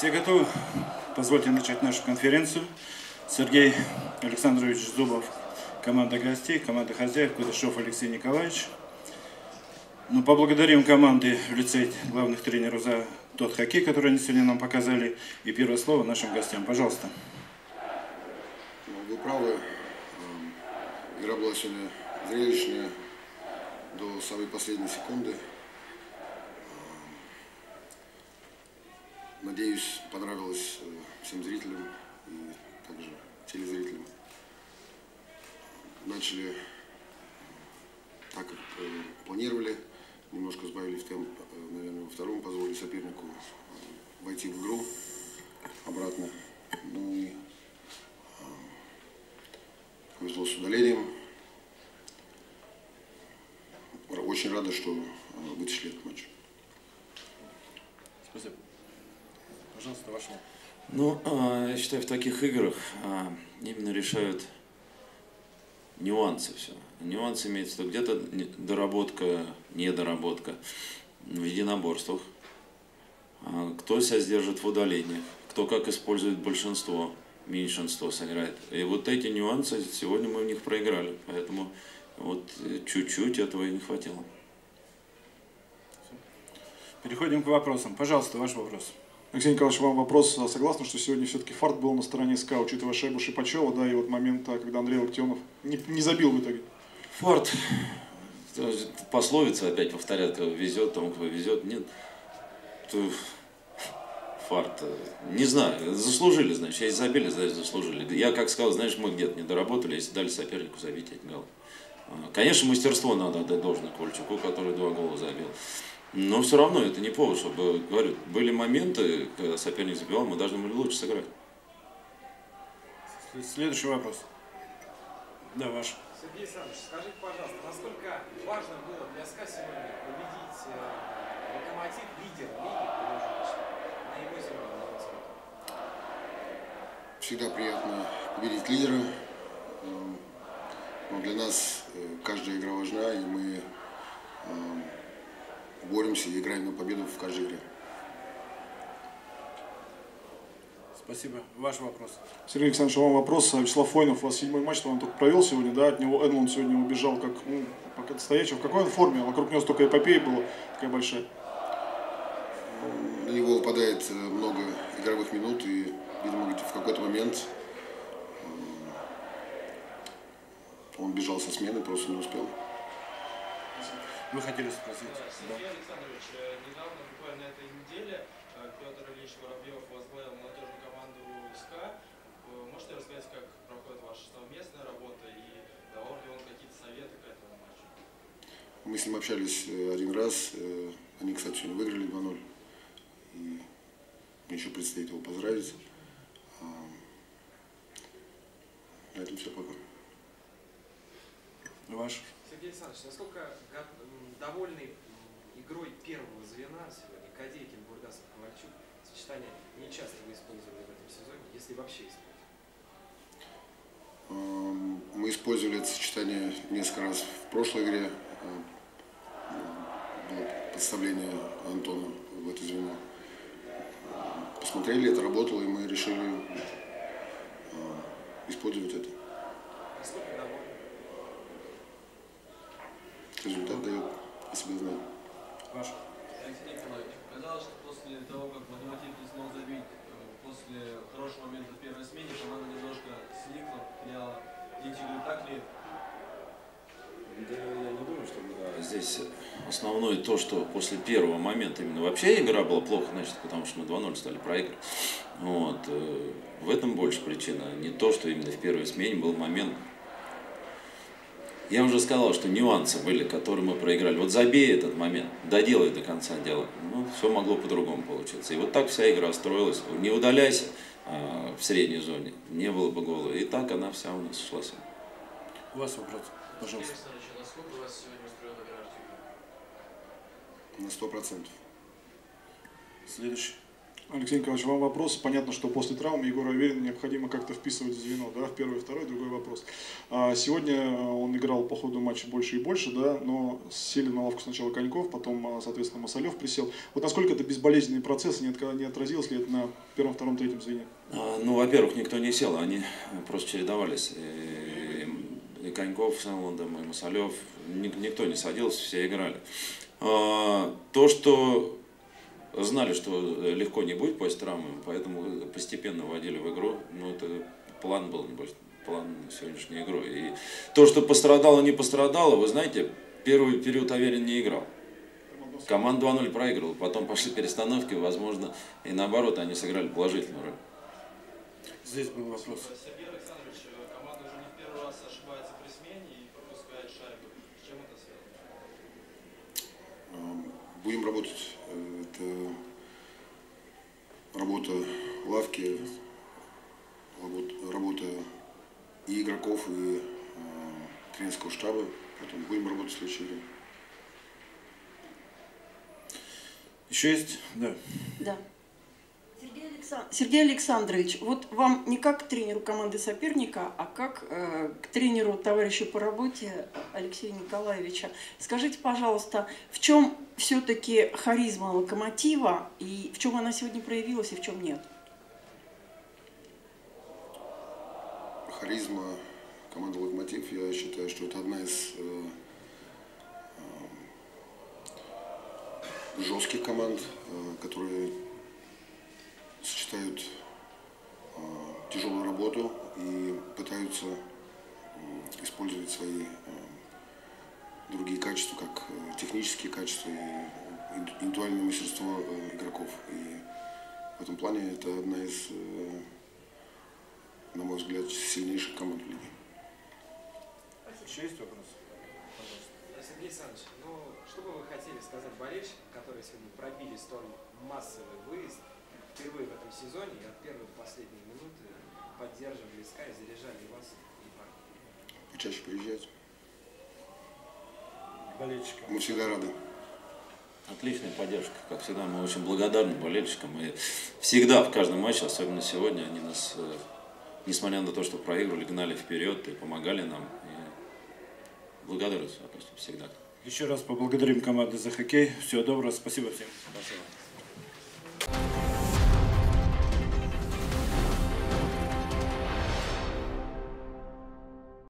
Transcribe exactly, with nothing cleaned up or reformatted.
Все готовы? Позвольте начать нашу конференцию. Сергей Александрович Зубов, команда гостей, команда хозяев, Кудышев Алексей Николаевич. Ну, поблагодарим команды в лице главных тренеров за тот хоккей, который они сегодня нам показали. И первое слово нашим гостям. Пожалуйста. Вы правы. Игра была сегодня зрелищная до самой последней секунды. Надеюсь, понравилось всем зрителям и также телезрителям. Начали так, как планировали, немножко сбавили в темп, наверное, во втором, позволили сопернику войти в игру обратно. Ну и повезло с удалением. Очень рада, что вытащили этот матч. Спасибо. Пожалуйста, ваше. Ну, я считаю, в таких играх именно решают нюансы все. Нюансы имеется в виду где-то доработка, недоработка в единоборствах. Кто себя сдержит в удалениях, кто как использует большинство, меньшинство сыграет. И вот эти нюансы, сегодня мы в них проиграли. Поэтому вот чуть-чуть этого и не хватило. Переходим к вопросам. Пожалуйста, ваш вопрос. Алексей Николаевич, вам вопрос. Согласны, что сегодня все-таки фарт был на стороне СКА, учитывая шайбу Шипачева, да, и вот момент, когда Андрей Локтионов не, не забил в итоге? Фарт. Пословица опять повторяет, кто везет, тому, кто везет. Нет. Фарт. Не знаю. Заслужили, значит. Если забили, значит, заслужили. Я, как сказал, знаешь, мы где-то не доработали, если дали сопернику забить эти голы. Конечно, мастерство надо отдать должное Ковальчуку, который два гола забил. Но все равно это не повод, чтобы, говорю, были моменты, когда соперник забивал, мы должны были лучше сыграть. Следующий вопрос. Да, ваш. Сергей Александрович, скажите, пожалуйста, насколько важно было для СКА сегодня победить Локомотив, лидер лиги, на его земле, на его цвету? Всегда приятно победить лидера. Но для нас каждая игра важна, и мы боремся и играем на победу в каждой игре. Спасибо. Ваш вопрос. Сергей Александрович, вам вопрос. Вячеслав Фойнов, у вас седьмой матч, он только провел сегодня, да, от него Эдланд сегодня убежал как, ну, пока стоячий. В какой он форме? Вокруг него столько эпопеи было, такая большая. На него выпадает много игровых минут, и, видимо, в какой-то момент он бежал со смены, просто не успел. Вы хотели спросить? Сергей да. Александрович, недавно, буквально на этой неделе, Петр Ильич Воробьев возглавил молодежную команду СКА. Можете рассказать, как проходит ваша совместная работа и давал ли он какие-то советы к этому матчу? Мы с ним общались один раз. Они, кстати, сегодня выиграли два ноль. И мне еще предстоит его поздравить. На этом все пока. Ваш. Сергей Александрович, насколько довольны игрой первого звена сегодня, Кадейкин, Бургасов, Ковальчук? Сочетание не часто вы использовали в этом сезоне, если вообще использовали. Мы использовали это сочетание несколько раз в прошлой игре. Было подставление Антона в это звено. Посмотрели, это работало, и мы решили использовать это. Насколько довольны? Результат дает о себе знать. Ваш. Алексей Николаевич, казалось, что после того, как Локомотив не смог забить, после хорошего момента в первой смене, команда немножко сникла, потеряла нить игры. Так ли? Да, я не думаю, что да. Здесь основное то, что после первого момента именно вообще игра была плохо, значит, потому что мы два ноль стали проигрывать. Вот. В этом больше причина. Не то, что именно в первой смене был момент. Я уже сказал, что нюансы были, которые мы проиграли. Вот забей этот момент, доделай до конца дела. Ну, все могло по-другому получиться. И вот так вся игра строилась. Не удаляйся а, в средней зоне, не было бы гола. И так она вся у нас шла. У вас вопрос, пожалуйста. Насколько вас сегодня устроила игра Артема? На сто процентов. Следующий. Алексей Николаевич, вам вопрос. Понятно, что после травмы Егора Аверина необходимо как-то вписывать в звено, да, в первый, второй, другой вопрос. А сегодня он играл по ходу матча больше и больше, да, но сели на лавку сначала Коньков, потом, соответственно, Масалев присел. Вот насколько это безболезненный процесс, не отразилось ли это на первом, втором, третьем звене? А, ну, во-первых, никто не сел, они просто чередовались. И, и Коньков с Элландом, и Масалев, никто не садился, все играли. А, то, что знали, что легко не будет после травмы, поэтому постепенно вводили в игру. Ну, это план был, план на сегодняшнюю игру. И то, что пострадало, не пострадало, вы знаете, первый период Аверин не играл. Команда два ноль проигрывала, потом пошли перестановки, возможно, и наоборот, они сыграли положительную роль. Здесь был вопрос. Сергей Александрович, команда уже не в первый раз ошибается при смене и пропускает шайбу. С чем это связано? Будем работать. Это работа лавки, работа и игроков, и э, тренерского штаба. Поэтому будем работать в следующее время. Еще есть? Да. Да. Сергей, Александ... Сергей Александрович, вот вам не как к тренеру команды соперника, а как э, к тренеру, товарищу по работе Алексея Николаевича. Скажите, пожалуйста, в чем все-таки харизма Локомотива, и в чем она сегодня проявилась, и в чем нет? Харизма команды «Локомотив», я считаю, что это одна из э, э, жестких команд, э, которые сочетают э, тяжелую работу и пытаются э, использовать свои э, другие качества, как э, технические качества и индивидуальное мастерство э, игроков. И в этом плане это одна из, э, на мой взгляд, сильнейших команд в лиге. Еще есть вопрос? Пожалуйста. Сергей Александрович, ну что бы вы хотели сказать болельщикам, которые сегодня пробили столь массовый выезд впервые в этом сезоне и от первой до последней минуты поддерживали СКА и заряжали вас и партию? Почаще приезжать. Болельщикам. Мы всегда рады. Отличная поддержка, как всегда, мы очень благодарны болельщикам. И всегда, в каждом матче, особенно сегодня, они нас, несмотря на то, что проигрывали, гнали вперед и помогали нам. И благодарны всегда. Еще раз поблагодарим команду за хоккей. Всего доброго, спасибо всем. Спасибо.